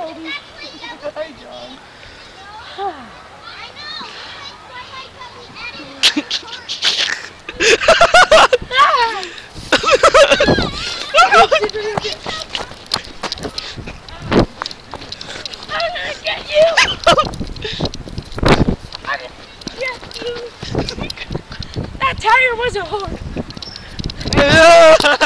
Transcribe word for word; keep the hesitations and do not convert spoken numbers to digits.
Kobe. Hi, John. I'm gonna get you! I'm gonna get you! That tire wasn't hard!